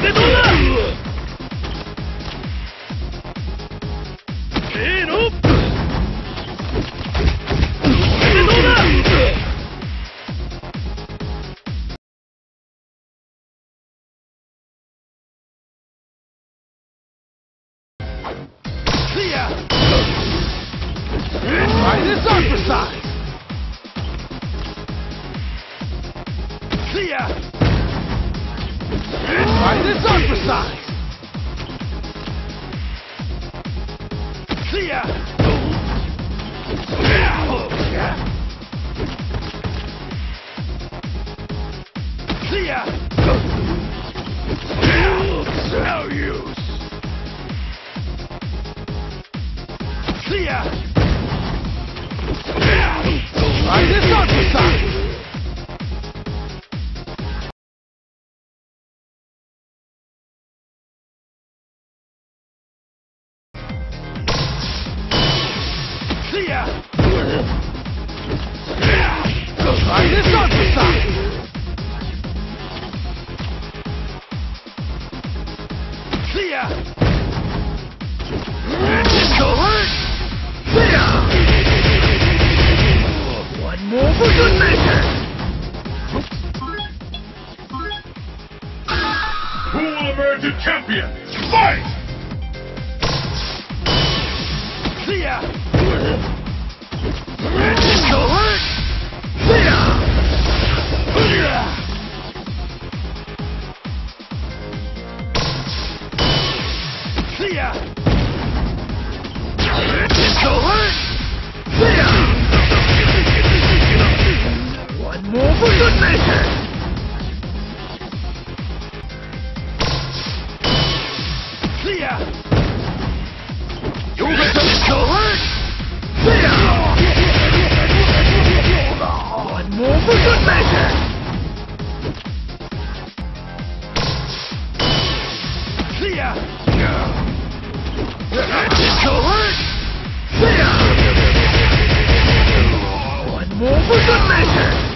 Try this on for size. Try this on for size. No use. Try this on for size. Try this on for size. One more for good measure. Who will emerge a champion? Fight! One more for good measure. You'll get so hurt. One more for good measure. So hurt. One more for good measure.